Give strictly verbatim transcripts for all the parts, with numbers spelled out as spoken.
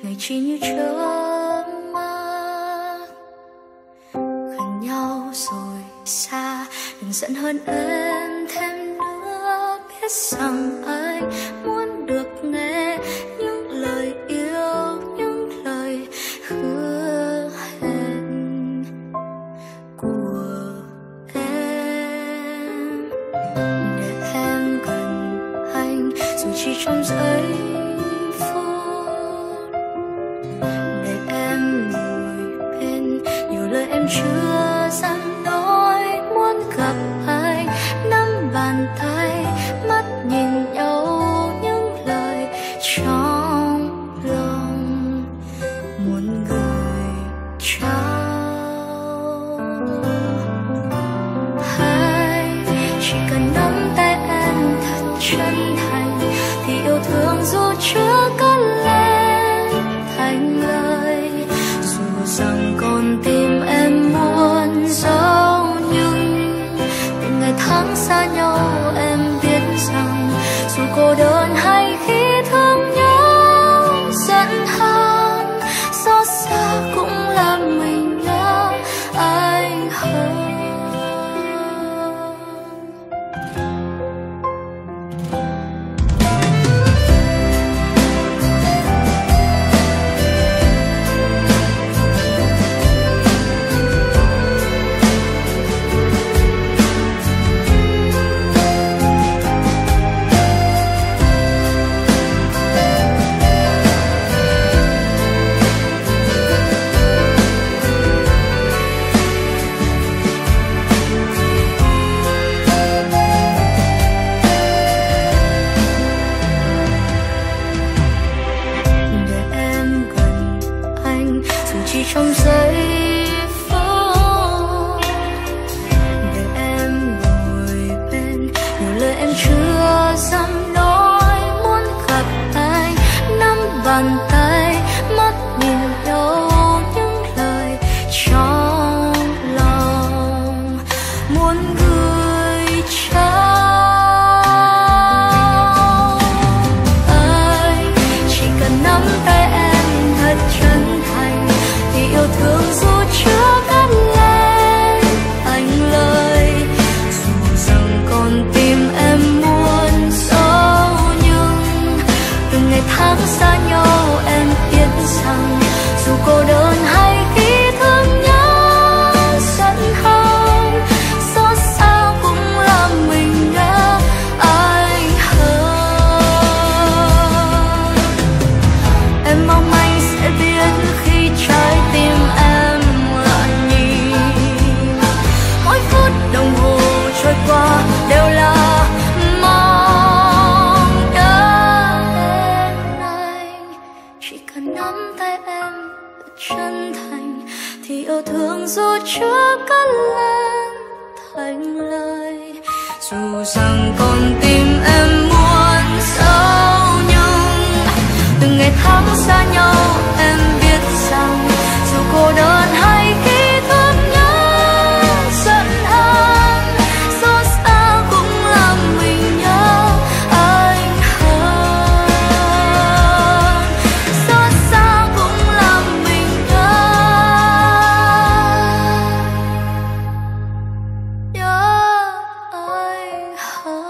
ngày chỉ như chớp mắt. Gần nhau rồi xa, đừng giận hơn em thêm nữa. Biết rằng anh muốn được nghe những lời yêu, những lời hứa hẹn của em. Để em gần anh dù chỉ trong giây phút, để em ngồi bên nhiều lời em chưa dám nói. Muốn gặp anh nắm bàn tay, mắt nhìn nhau những lời trong lòng muốn gửi trao. Hay chỉ cần nắm tay em thật chân thành thì yêu thương dù chưa cất lên thành lời. Dù rằng con tim em muốn giấu, nhưng từng ngày tháng xa nhau em biết rằng dù cô đơn hay khi thương nhau giận hơn, xót xa cũng làm mình nhớ anh hơn. Trong giây phút, để em ngồi bên nhiều lời em chưa dám nói. Muốn gặp anh nắm bàn tay, mắt nhìn nhau những lời trong lòng muốn gửi trao. Anh chỉ cần nắm tay em thật chân thành thì yêu thương dù chưa cất lên thành lời. Dù rằng con tim em muốn giấu, nhưng từng ngày tháng xa nhau em biết rằng dù cô đơn hay khi thương nhau giận hơn, xót xa cũng làm mình nhớ anh hơn. Em mong anh sẽ biết khi trái tim em loạn nhịp, mỗi phút đồng hồ trôi qua đều là mong nhớ đến anh. Chỉ cần nắm tay em chân thành thì yêu thương dù chưa cất lên thành lời. Dù rằng con tim em muốn giấu, nhưng từng ngày tháng xa nhau em biết rằng dù cô đơn hay khi thương nhau giận hơn, xót xa cũng làm mình nhớ anh hơn. Xót xa cũng làm mình nhớ nhớ anh hơn.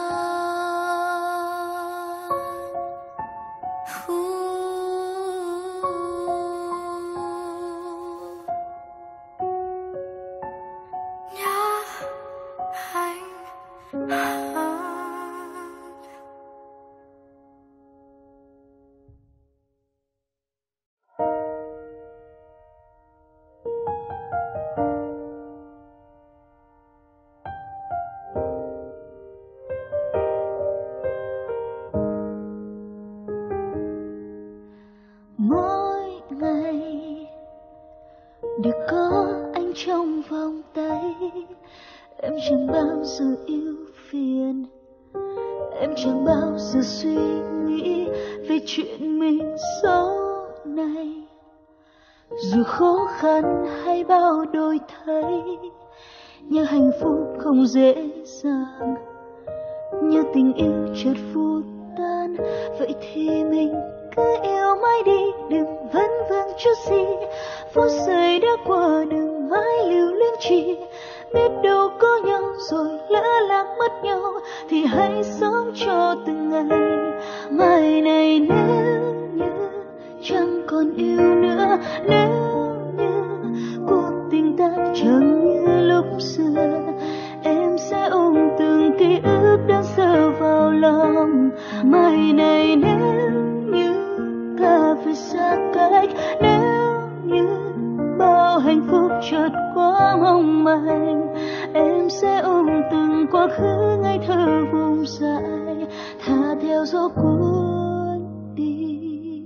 Mỗi ngày để có anh trong vòng tay, em chẳng bao giờ yêu phiền, em chẳng bao giờ suy nghĩ về chuyện mình sau này. Dù khó khăn hay bao đổi thay, nhớ hạnh phúc không dễ dàng, nhớ tình yêu chợt phút tan. Vậy thì mình cứ yêu mãi đi, đừng vấn vương chút gì. Phút giây đã qua đừng mãi lưu luyến chi. Biết đâu có nhau rồi lỡ lạc mất nhau thì hãy sống cho từng ngày. Mai này nếu như chẳng còn yêu nữa, nếu như cuộc tình ta chẳng như lúc xưa, em sẽ ôm từng ký ức đáng sợ vào lòng. Mai này nếu như ta phải xa cách, nếu như bao hạnh phúc chợt quá mong manh, em sẽ ôm từng quá khứ ngây thơ vùng dài, thả theo gió cuốn đi.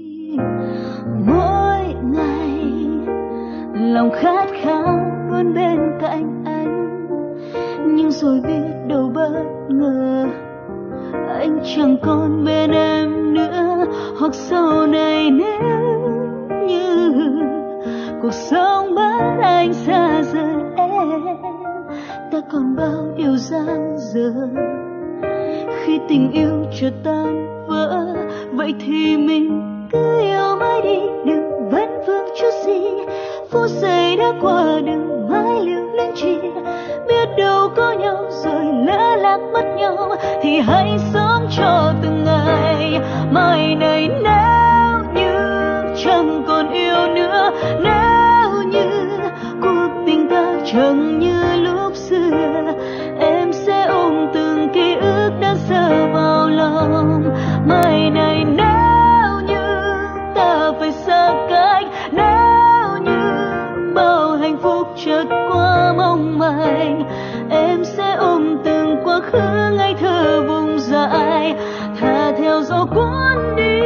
Mỗi ngày lòng khát khao luôn bên cạnh anh, nhưng rồi biết đâu bất ngờ anh chẳng còn bên em nữa. Hoặc sau này nếu như cuộc sống bắt anh xa rời em, ta còn bao điều dang dở. Khi tình yêu chợt tan vỡ, vậy thì mình cứ yêu mãi đi, đừng vấn vương chút gì. Phút giây đã qua đừng mãi lưu luyến chi. Biết đâu có nhau rồi lỡ lạc mất nhau thì hãy sống cho từng ngày. Mai này nếu như chẳng còn yêu nữa, nếu như cuộc tình ta chẳng như lúc xưa, em sẽ ôm từng ký ức đáng sợ vào lòng. Mai này nếu như ta phải xa cách, nếu như bao hạnh phúc chợt qua mong manh, em sẽ ôm từng quá khứ ngây thơ vùng dài, thả theo gió cuốn đi.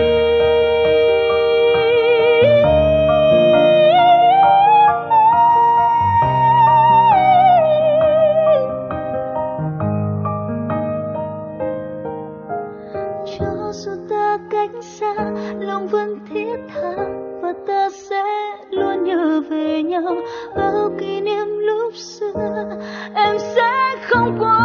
Cho dù ta cách xa, lòng vẫn thiết tha và ta sẽ luôn nhớ về nhau. Bao kỷ niệm lúc xưa em sẽ không quên.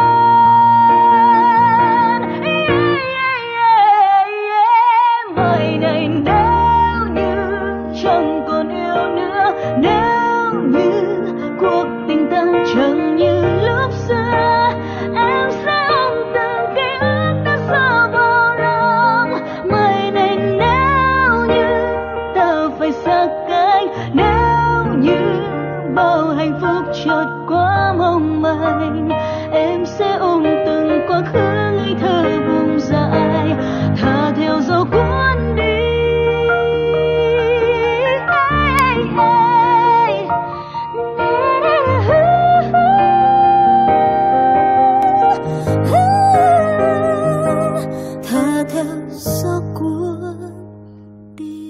Mai này nếu như chẳng còn yêu nữa, nếu như cuộc tình ta chẳng như lúc xưa, em sẽ ôm từng ký ức đã xa vào lòng. Mai này nếu như ta phải xa cách, nếu như bao hạnh phúc chợt quá mong manh, em sẽ ôm từng quá khứ ngây thơ vùng dài, thả theo gió cuốn đi. Thả theo gió cuốn đi.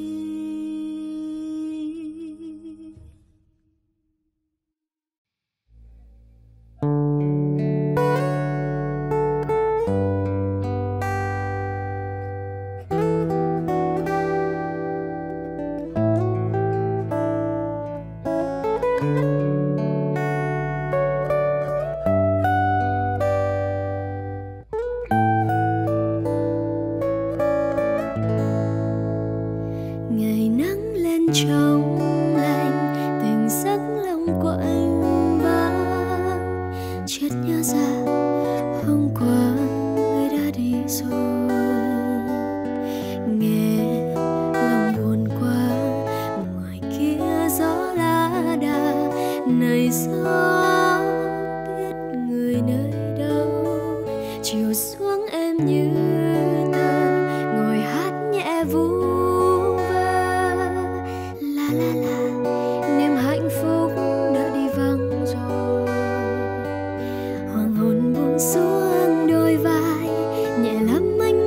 Ngày nắng lên trong lành, từng giấc lòng của anh vắng. Chợt nhớ ra hôm qua người đã đi rồi. Nghe lòng buồn quá, ngoài kia gió lá đà. Này gió biết người nơi đâu, chiều xuống em như tơ, ngồi hát nhẹ vu la la, niềm hạnh phúc đã đi vắng rồi. Hoàng hôn buông xuống đôi vai, nhẹ lắm anh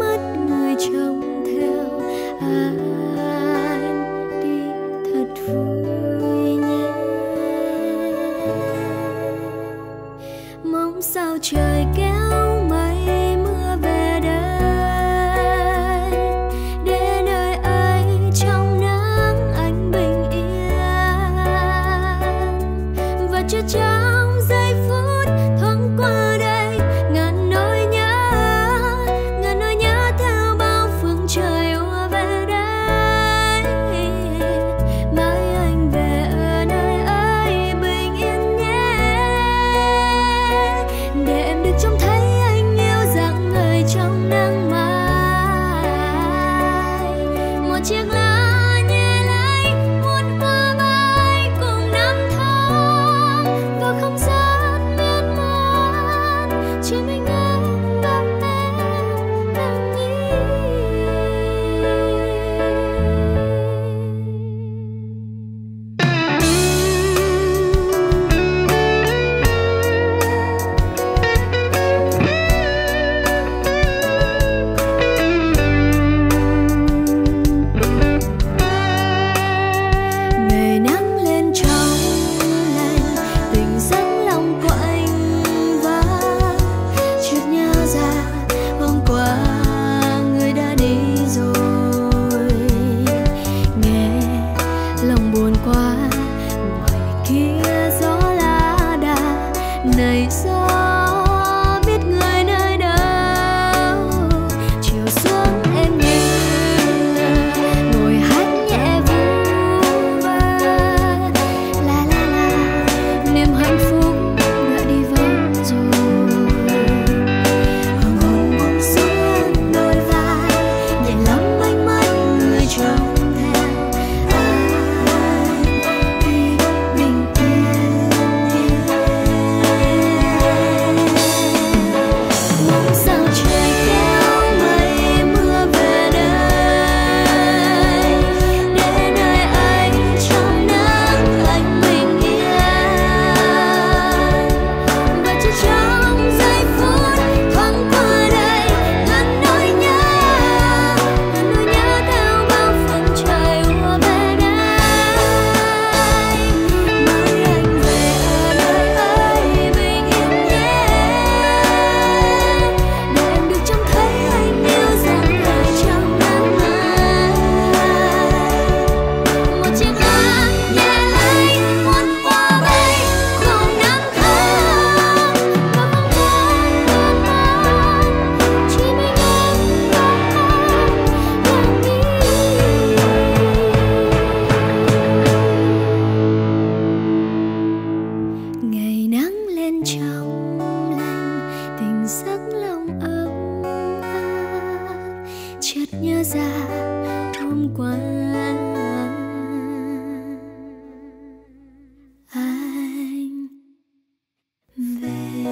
chợt nhớ ra hôm qua anh về.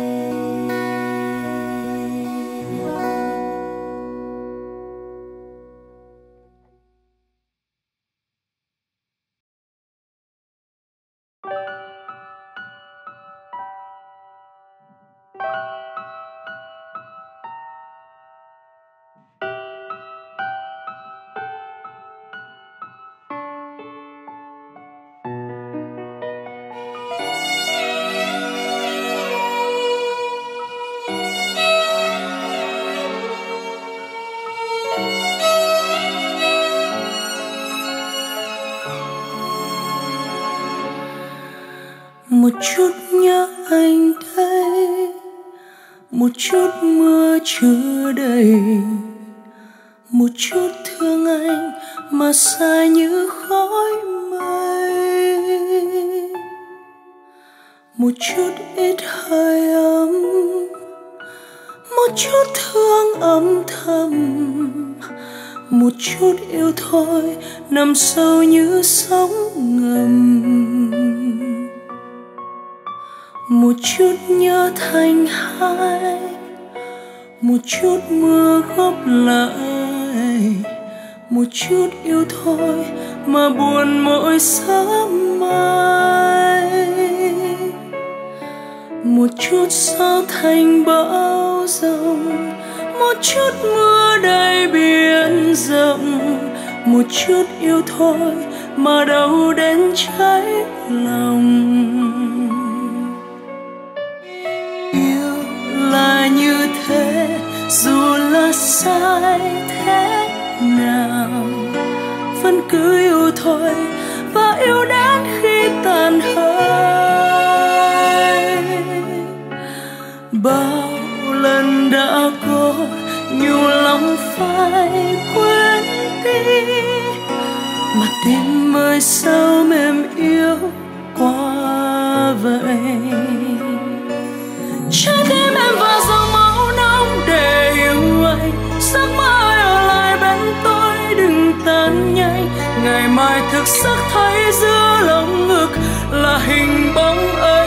Một chút nhớ anh đây, một chút mưa chưa đầy, một chút thương anh mà xa như khói mây, một chút ít hơi ấm, một chút thương âm thầm, một chút yêu thôi nằm sâu như sóng ngầm. Một chút nhớ thành hai, một chút mưa góp lại, một chút yêu thôi mà buồn mỗi sớm mai. Một chút gió thành bão giông, một chút mưa đầy biển rộng, một chút yêu thôi mà đâu đến cháy lòng. Là như thế dù là sai thế nào vẫn cứ yêu thôi và yêu đến khi tàn hơi. Bao lần đã cố nhiều lòng phải quên đi mà tim mới sao mềm yếu quá vậy. Trái tim em vào dòng máu nóng để yêu anh, giấc mơ ở lại bên tôi đừng tan nhanh. Ngày mai thực sắc thấy giữa lòng ngực là hình bóng ấy.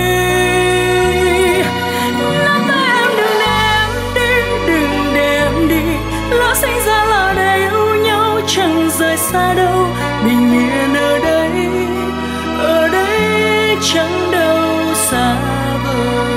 Nắm tay em đừng để em đi, đừng để em đi. Lỡ sinh ra là để yêu nhau chẳng rời xa đâu. Bình yên ở đây, ở đây chẳng đâu xa vời.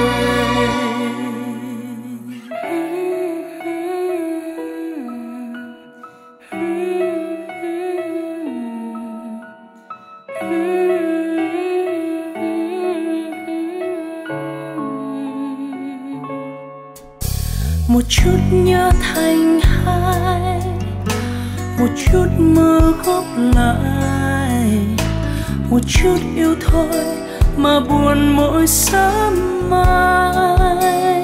Một chút nhớ thành hai, một chút mưa góp lại, một chút yêu thôi mà buồn mỗi sớm mai.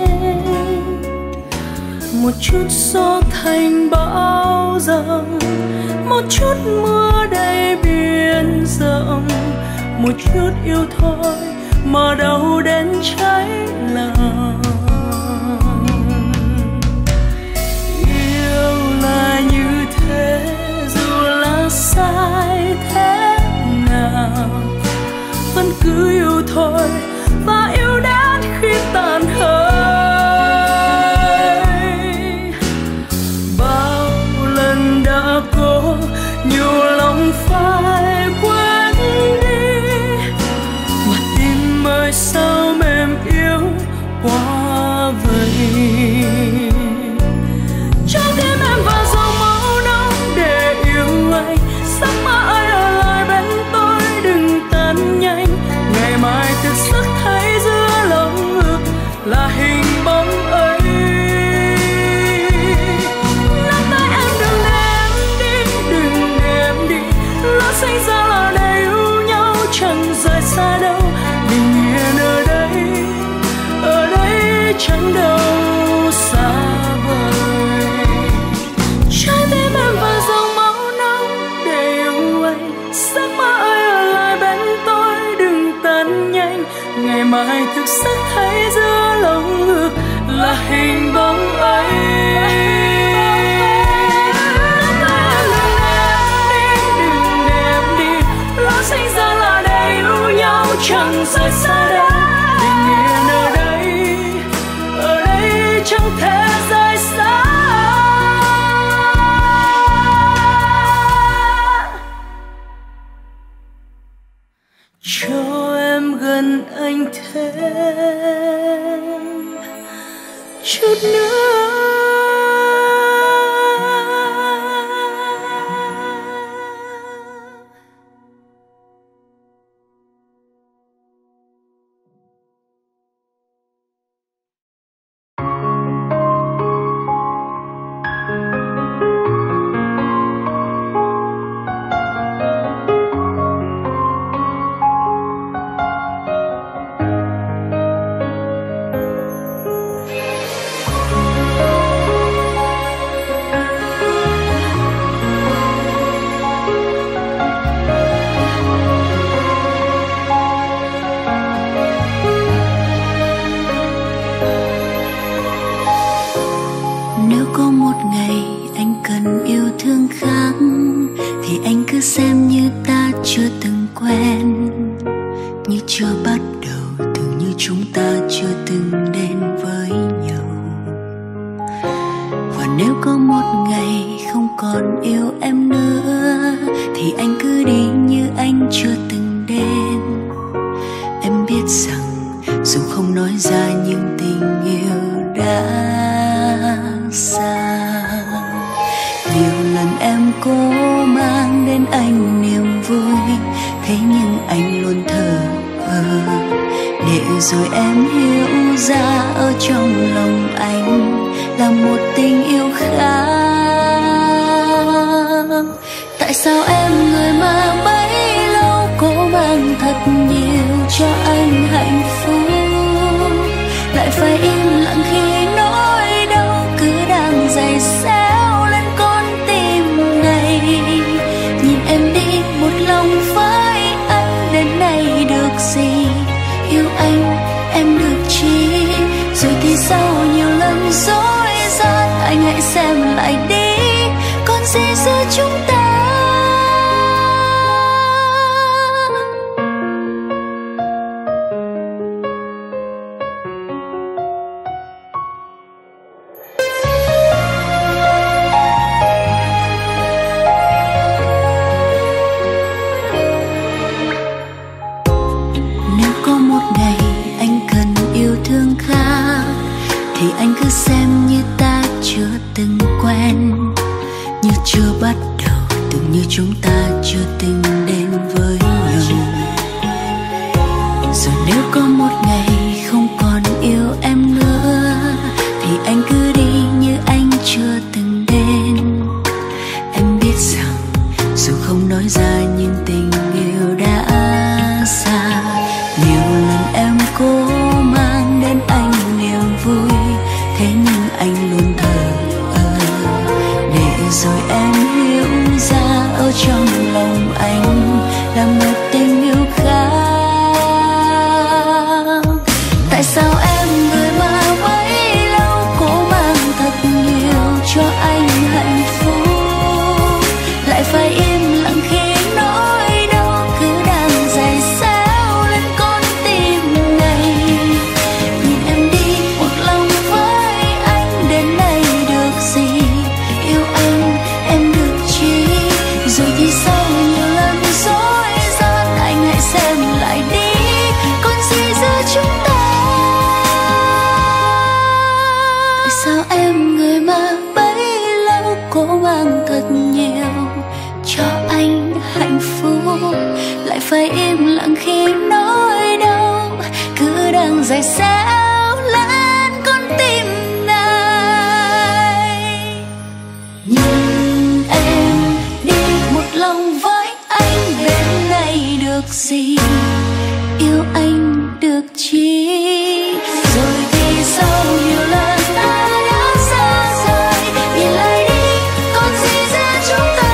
Một chút gió thành bão giông, một chút mưa đầy biển rộng, một chút yêu thôi mà đâu đến cháy lòng. Yêu là như thế dù là sai thế nào vẫn cứ yêu thôi và yêu đến khi tàn hơi. Bao lần đã cố nhiều lòng phải quên đi mà tim mới sao mềm yếu quá vậy. Trái tim em vào dòng máu nóng để yêu anh, giấc mơ ấy ở lại bên tôi đừng tan nhanh. Ngày mai thực sức thấy giữa lòng ngực là hình bóng ấy. Nắm tay em đừng để em đi, đừng để em đi. Lỡ sinh ra là để yêu nhau chẳng rời xa đâu. Bình yên ở đây, ở đây chẳng đâu xa vời. Trái tim em vào dòng máu nóng để yêu anh, giấc mơ ấy ở lại bên tôi đừng tan nhanh. Ngày mai thực sắc thấy giữa lòng ngực là hình bóng ấy. ngày không còn yêu em nữa thì anh cứ đi như anh chưa từng đến. Em biết rằng dù không nói ra nhưng tình yêu đã xa. Nhiều lần em cố mang đến anh niềm vui, thế nhưng anh luôn thờ ơ. Để rồi em hiểu ra ở trong lòng anh là một tình yêu khác. Tại sao em người mà bấy lâu cố mang thật nhiều cho anh hạnh phúc, lại phải im lặng khi nỗi đau cứ đang dày xéo lên con tim này. Nhìn em đi một lòng với anh đến nay được gì, yêu anh em được chi. Rồi thì sau nhiều lần dối gian anh hãy xem lại đi, còn gì giữa chúng ta. Thì anh cứ xem như ta chưa từng quen, như chưa bắt đầu, tưởng như chúng ta chưa từng đến với nhau. Rồi nếu có một ngày không còn yêu em nữa thì anh cứ đi như anh chưa từng đến. Em biết rằng dù không nói ra nhưng tình yêu đã xa. Nhiều lần em cố mang đến anh niềm vui, thế nhưng anh luôn thờ ơ. Để rồi em hiểu ra ở trong lòng anh là một tình yêu khác. Tại sao em người mà bấy lâu cố mang thật nhiều cho anh hạnh phúc, lại phải im lặng khi nỗi đau cứ đang dày xéo lên con tim này. Nhìn em đi một lòng với anh đến nay được gì, yêu anh em được chi. Rồi thì sau nhiều lần dối gian anh hãy xem lại đi, còn gì giữa chúng ta. Tại sao em người mà bấy lâu cố mang thật nhiều cho anh hạnh phúc, lại phải im lặng khi nỗi đau cứ đang dày xéo lên con tim này. Nhìn em đi một lòng với anh đến nay được gì, yêu anh được chi. Rồi thì sau nhiều lần ta đã xa rời, nhìn lại đi còn gì giữa chúng ta.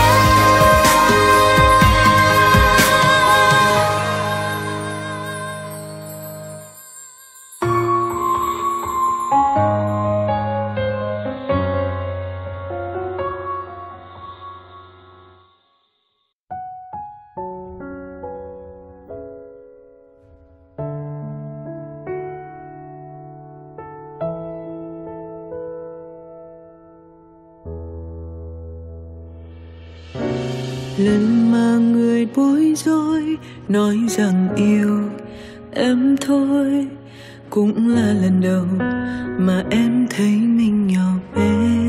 Lần mà người bối rối nói rằng yêu em thôi, cũng là lần đầu mà em thấy mình nhỏ bé.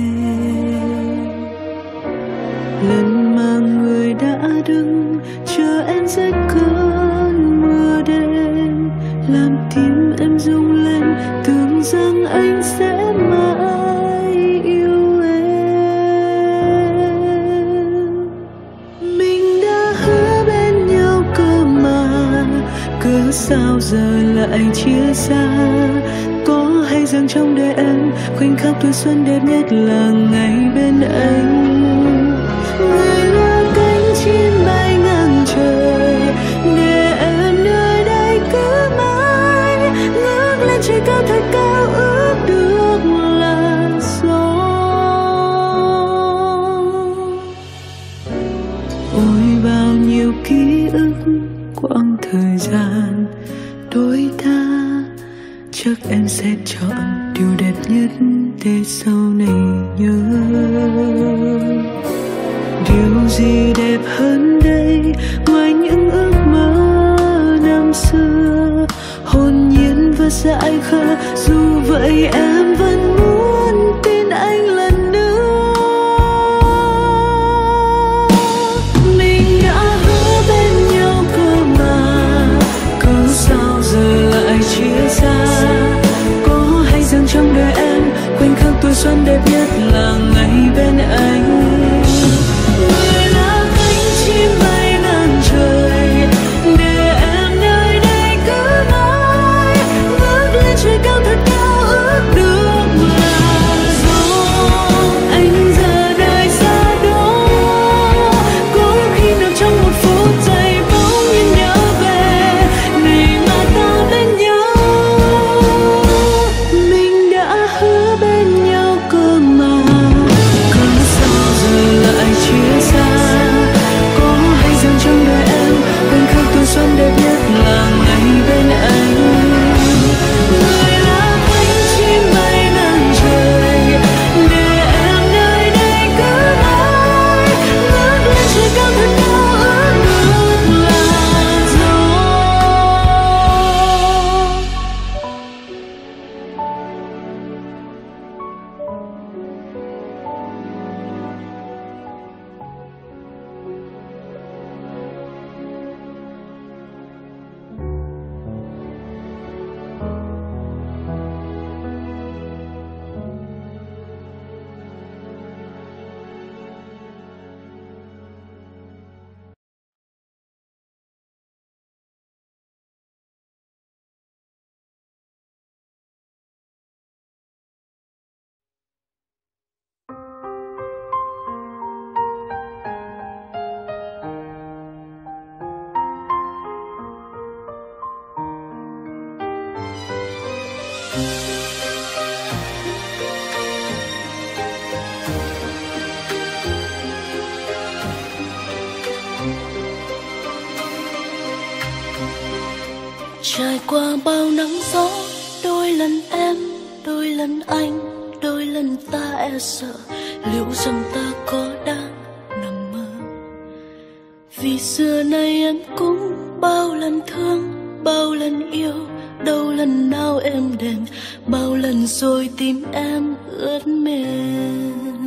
Lần mà người đã đứng chờ em dưới cơn mưa đêm, làm tim em rung lên tưởng rằng anh sẽ mãi yêu em. Mình đã hứa bên nhau cơ mà, cớ sao giờ lại chia xa. Có hay rằng trong đời em khoảnh khắc tuổi xuân đẹp nhất là ngày bên anh. Người là cánh chim bay ngang trời, để em nơi đây cứ mãi ngước lên trời cao thật cao, ước được là gió. Ôi bao nhiêu ký ức quãng thời gian đôi ta, chắc em sẽ chọn điều đẹp nhất để sau này nhớ. Điều gì đẹp hơn đây ngoài những ước mơ năm xưa, hồn nhiên và dại khờ. Dù vậy em vẫn muốn tin anh lần nữa. Mình đã hứa bên nhau cơ mà, cớ sao giờ lại chia xa. Có hay rằng trong đời em khoảnh khắc tuổi xuân đẹp nhất là ngày bên anh. Người là cánh chim bay ngang trời, để em nơi đây cứ mãi ngước lên trời cao thật cao, ước được là gió. Anh giờ đời xa đó, có khi nào trong một phút giây bỗng nhiên nhớ về ngày mà ta bên nhau. Mình đã hứa bên nhau cơ mà, cớ sao giờ lại chia xa. Có hay rằng trong đời em khoảnh khắc tuổi xuân đẹp nhất là ngày bên anh. Người là cánh chim bay ngang trời, để em nơi đây cứ mãi ngước lên trời cao thật cao, ước được là gió. Trải qua bao nắng gió, đôi lần em, đôi lần anh, đôi lần ta e sợ liệu rằng ta có đang nằm mơ. Vì xưa nay em cũng bao lần thương, bao lần yêu, đâu lần nào em đềm, bao lần rồi tim em ướt mềm.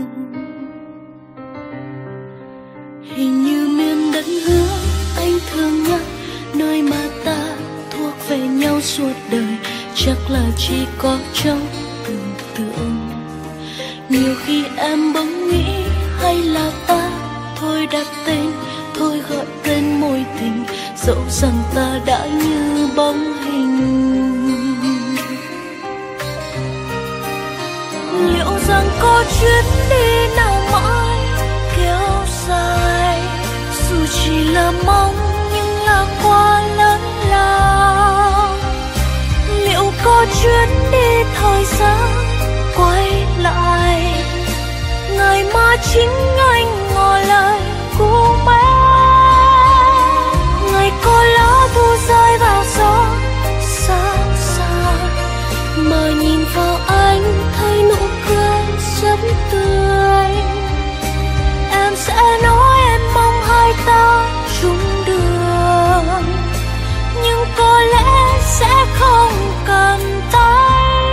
Hình như miền đất hứa anh thường nhắc, nơi mà ta thuộc về nhau suốt đời, chắc là chỉ có trong tưởng tượng. Nhiều khi em bỗng nghĩ hay là ta thôi đặt tên, thôi gọi tên mối tình, dẫu rằng ta đã như bóng hình. Liệu rằng có chuyến đi nào mãi kéo dài, dù chỉ là mong nhưng là quá lớn lao. Liệu có chuyến đi thời gian quay lại, ngày mà chính anh ngỏ lời của mẹ. Ngày có lá thu rơi vào gió xa xa, mà nhìn vào anh thấy nụ cười rất tươi. Em sẽ nói em mong hai ta chung đường, nhưng có lẽ sẽ không cần tay.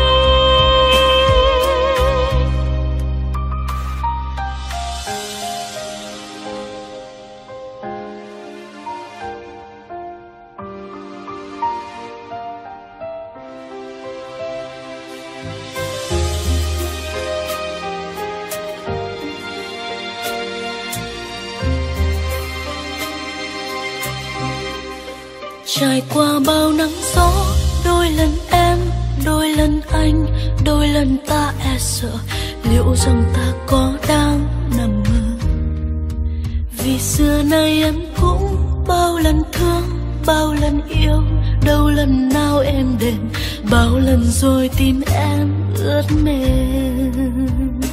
Trải qua bao nắng gió, đôi lần em, đôi lần anh, đôi lần ta e sợ liệu rằng ta có đang nằm mơ. Vì xưa nay em cũng bao lần thương, bao lần yêu, đâu lần nào em đềm, bao lần rồi tim em ướt mềm.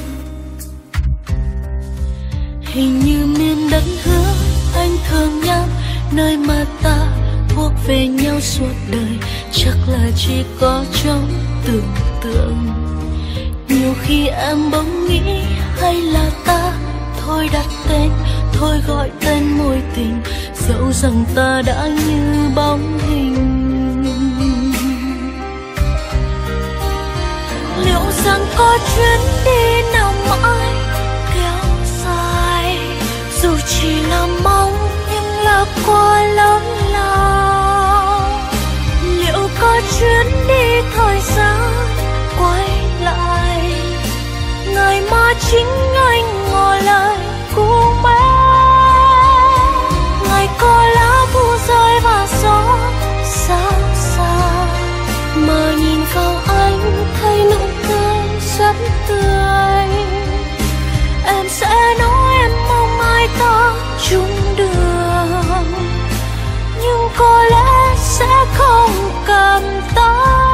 Hình như miền đất hứa anh thường nhắc, nơi mà ta thuộc về nhau suốt đời, chắc là chỉ có trong tưởng tượng. Nhiều khi em bỗng nghĩ hay là ta thôi đặt tên, thôi gọi tên mối tình, dẫu rằng ta đã như bóng hình. Liệu rằng có chuyến đi nào mãi kéo dài, dù chỉ là mong nhưng là quá lớn lao. Liệu có chuyến đi thời gian quay lại, ngày mà chính anh ngỏ lời cùng em, ngày có lá thu rơi và gió xa xa, mà nhìn vào anh thấy nụ cười rất tươi. Em sẽ nói em mong ai ta chung đường, nhưng có lẽ sẽ không cầm tay.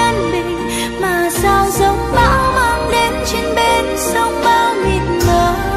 Sao giống bão mang đến trên bên sông bao mịt mờ.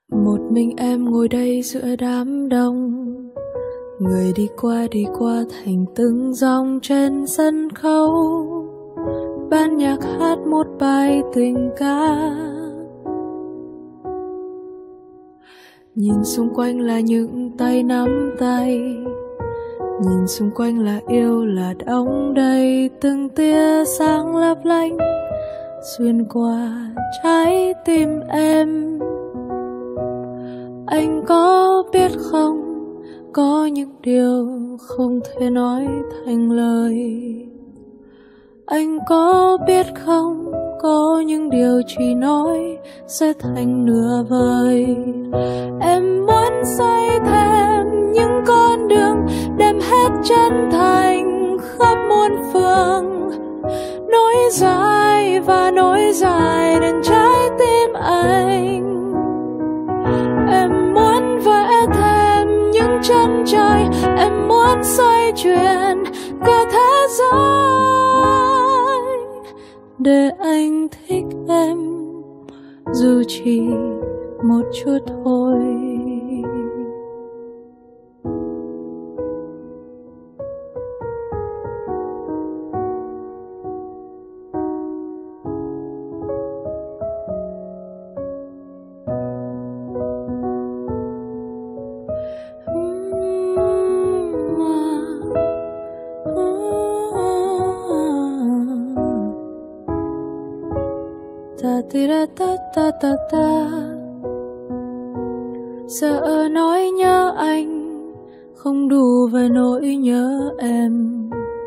Một mình em ngồi đây giữa đám đông, người đi qua đi qua thành từng dòng trên sân khấu, ban nhạc hát một bài tình ca. Nhìn xung quanh là những tay nắm tay, nhìn xung quanh là yêu là đong đầy, từng tia sáng lấp lánh xuyên qua trái tim em. Anh có biết không, có những điều không thể nói thành lời. Anh có biết không, có những điều chỉ nói sẽ thành nửa vời. Em muốn xây thêm những con đường, đem hết chân thành khắp muôn phương, nối dài và nối dài đến trái tim anh. Em muốn vẽ thêm những chân trời, em muốn xoay chuyển cả thế giới để anh thích em dù chỉ một chút thôi. Ta ta ta ta ta ta. Sợ nói nhớ anh không đủ về nỗi nhớ em,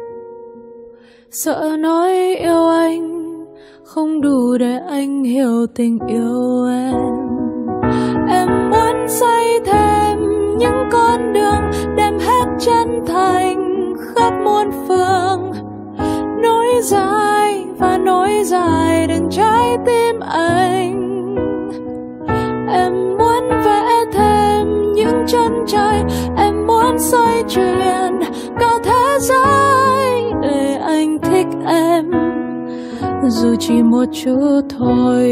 sợ nói yêu anh không đủ để anh hiểu tình yêu em. Em muốn xây thêm những con đường, đem hết chân thành khắp muôn phương, nối dài và nối dài đến trái tim anh. Em muốn vẽ thêm những chân trời, em muốn xoay chuyển cả thế giới để anh thích em dù chỉ một chút thôi.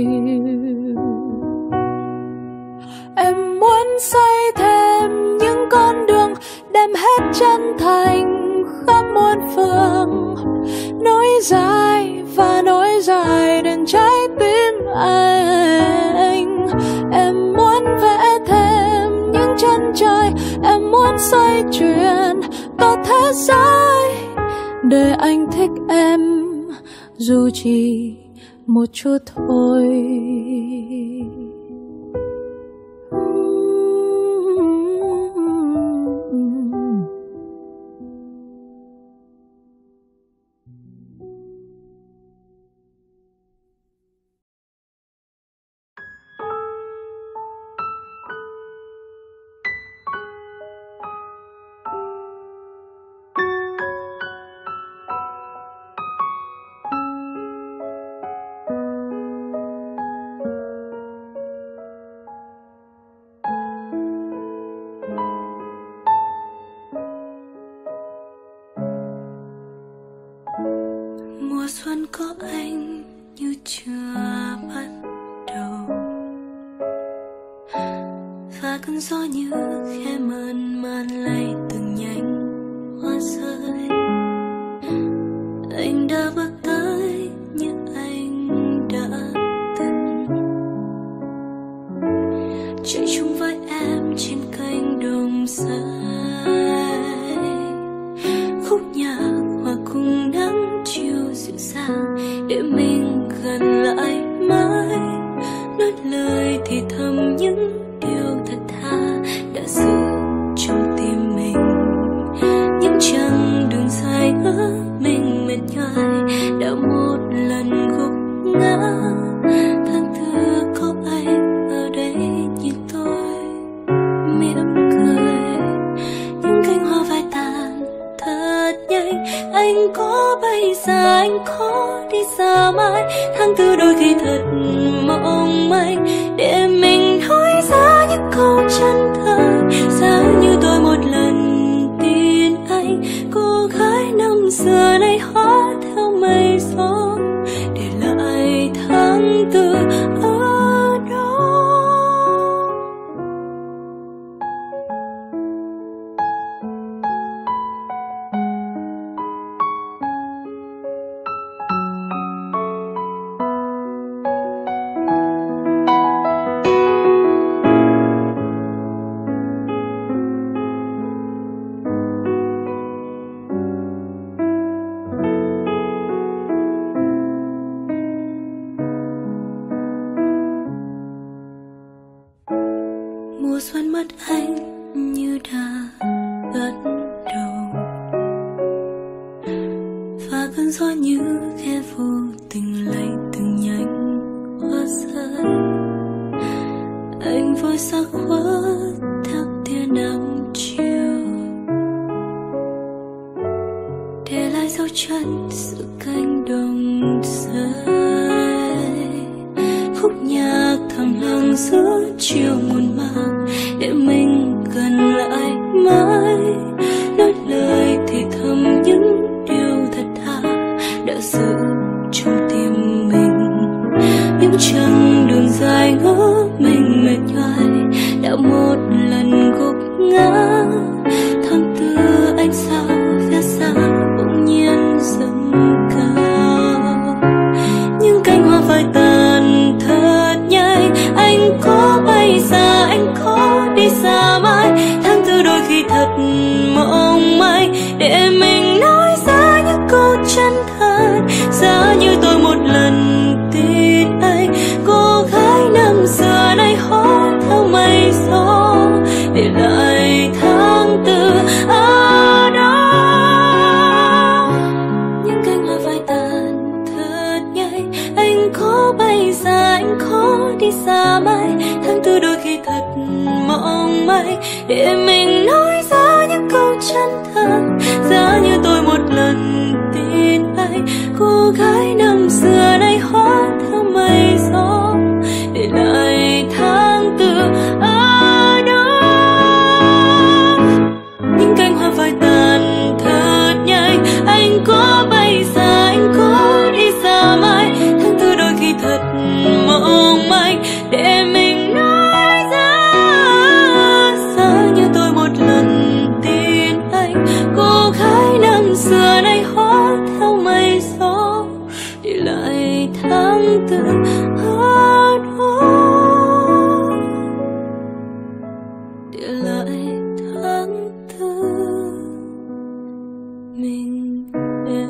Em muốn xây thêm những con đường, đem hết chân thành khắp muôn phương, nối dài và nối dài đến trái tim anh. Em muốn vẽ thêm những chân trời, em muốn xoay chuyển cả thế giới để anh thích em dù chỉ một chút thôi. Mùa xuân có anh như chưa bắt đầu, và cơn gió như khẽ mơn man lay từng nhánh hoa rơi. Anh đã bước tới như anh đã từng chạy chung với em trên cánh đồng dài. Khúc nhạc hòa cùng nắng chiều dịu dàng để mình gần lại mãi, nói lời thì thầm những điều thật tha đã giữ trong tim mình. Những chặng đường dài ước mình mệt nhoài đã một lần gục ngã. Tháng tư có anh ở đây nhìn tôi mỉm cười. Những cánh hoa phai tàn thật nhanh, anh có bây giờ anh có đi xa mãi. Tháng tư đôi khi thật mong manh để mình nói ra những câu chân thành. Giá như tôi một lần tin anh, cô gái năm xưa nay hóa theo mây gió, để lại tháng tư ở đó. mắt anh như đã bắt đầu, và cơn gió như khẽ vô tình lấy từng nhánh hoa rơi. Anh vội xa khuất theo tia nắng chiều, để lại dấu chân giữa cánh đồng rơi. Khúc nhạc thầm lặng giữa chiều muộn màng, để mình gần lại mãi, nói lời thì thầm những điều thật thà đã giữ trong tim mình. Những chặng đường dài ngỡ mình mệt nhoài đã một lần gục ngã. Tháng tư ánh sao phía xa bỗng nhiên dâng cao, những cánh hoa phai tàn thật nhanh. Anh có bay xa, anh có đi xa mãi. Tháng tư đôi khi thật mong manh, để mình nói ra những câu chân thật. Giá như tôi một lần tin anh, cô gái năm xưa nay hót theo mây gió, để lại tháng tư ở đó. Những cánh hoa phai tàn thật nhanh, anh có bay xa, anh có đi xa mãi. Tháng tư đôi khi thật mong manh, để mình nói ra những câu chân thật. Giá như tôi một lần tin anh, cô gái năm xưa nay hót theo mây gió, để lại tháng tư ở đó. Những cánh hoa phai tàn thật nhanh, anh có bay xa, anh có đi xa mãi. Tháng tư đôi khi thật mong manh, để mình nói ra. Giá như tôi một lần tin anh, cô gái năm xưa nay hót theo mây gió, để lại tháng tư ở đó, để lại tháng tư mình em.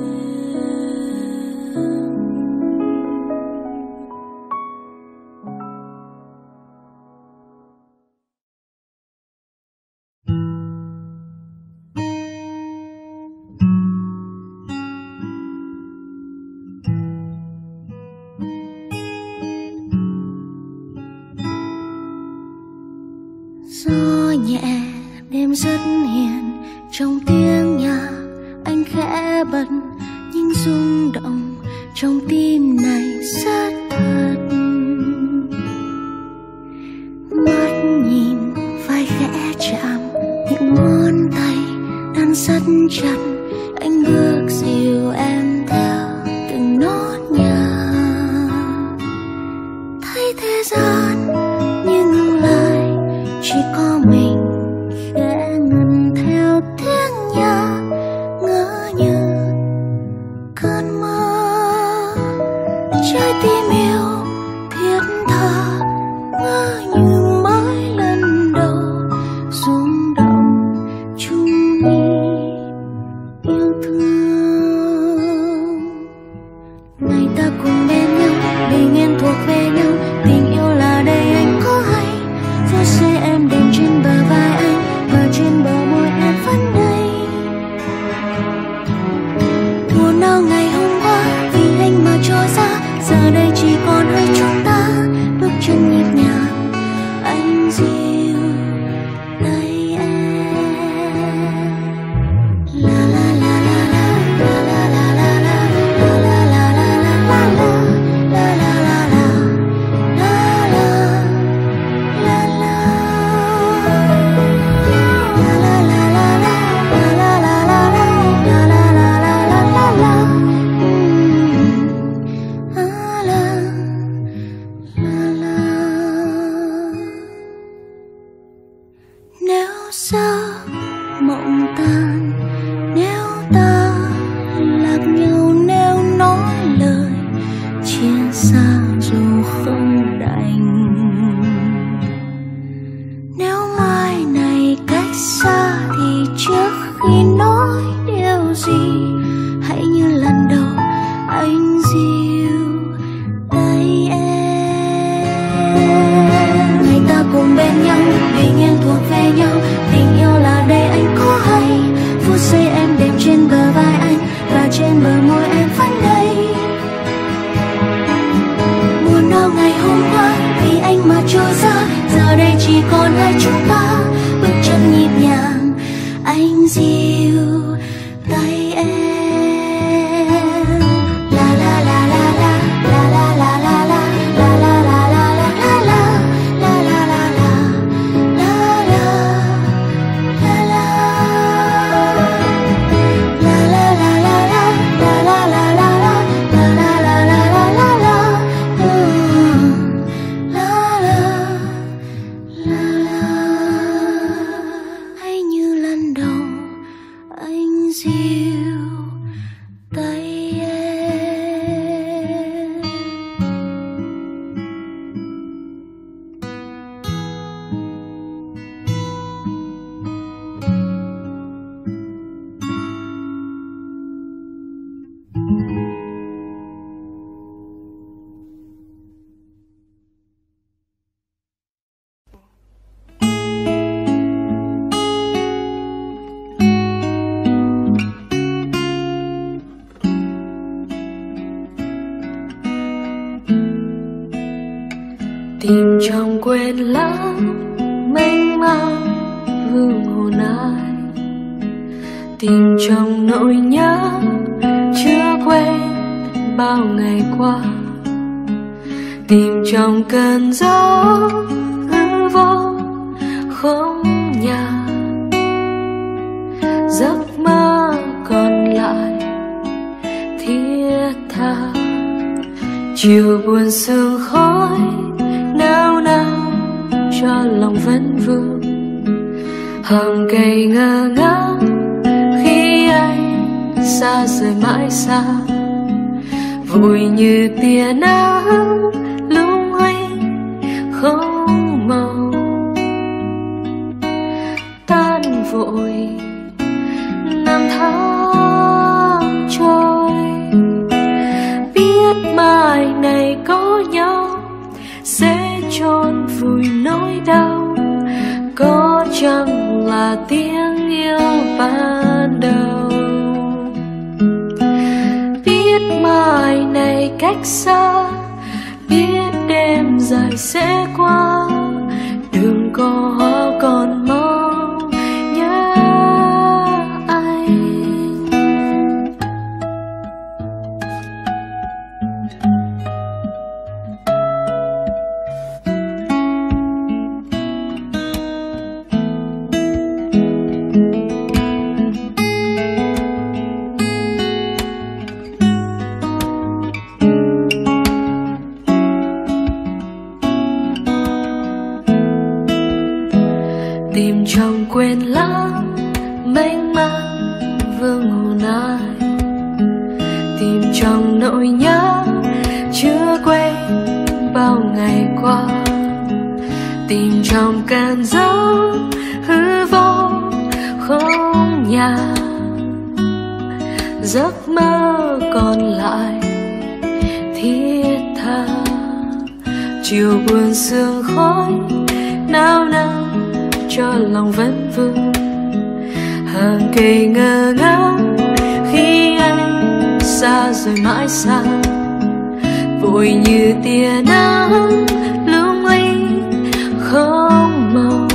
Gió nhẹ đêm rất hiền, trong tiếng nhạc anh khẽ bật những rung động trong tim này rất thật. Mắt nhìn vai khẽ chạm những ngón tay đan rất chặt. Anh bước dìu em theo từng nốt nhạc, thấy thế gian như ngừng lại, chỉ có mình khẽ ngân theo tiếng nhạc, ngỡ như cơn mơ. Trái tim yêu thiết tha, ngỡ như mới lần đầu rung động chung ly yêu thương. Ngày ta cùng bên nhau, bình yên thuộc về nhau. Tình yêu là đây anh có hay, phút giây em đêm trên bờ vai anh, và trên bờ môi em vẫn đây. Buồn đau ngày hôm qua vì anh mà trôi xa, giờ đây chỉ còn tìm trong quên lãng mênh mang vương hồn ai, tìm trong nỗi nhớ chưa quên bao ngày qua, tìm trong cơn gió hư vô không nhà, giấc mơ còn lại thiết tha. Chiều buồn sương khói nao nao cho lòng vẫn vương, hàng cây ngơ ngác khi anh xa rời mãi xa, vội như tia nắng lung linh không màu, tan vội năm tháng trôi. Biết mai này có nhau sẽ chôn vùi nỗi đau, có chăng là tiếng yêu ban đầu. Biết mai này cách xa, biết đêm dài sẽ qua, đừng có còn mong nhớ anh. Tìm trong quên lãng mênh mang vương hồn ai, tìm trong nỗi nhớ chưa quên bao ngày qua, tìm trong cơn gió hư vô không nhà, giấc mơ còn lại thiết tha. Chiều buồn sương khói nao nao cho lòng vẫn vương, hàng cây ngơ ngác khi anh xa rời mãi xa, vội như tia nắng lung linh không màu,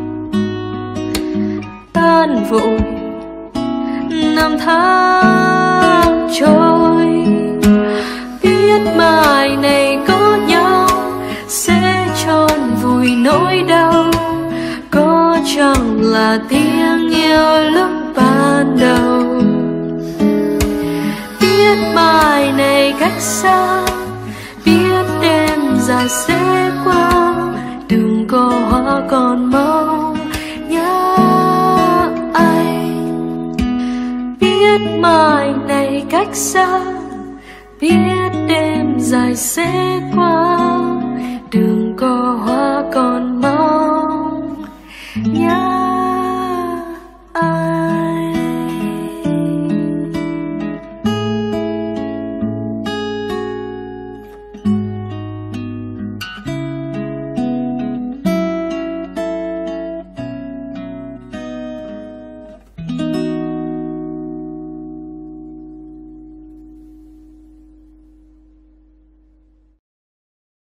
tan vội năm tháng trôi. Biết mai này có nhau sẽ chôn vùi nỗi đau, có chăng là tiếng yêu lúc ban đầu. Biết mai này cách xa, biết đêm dài sẽ qua, đừng có hoa còn mong nhớ anh. Biết mai này cách xa, biết đêm dài sẽ qua, đừng có hoa còn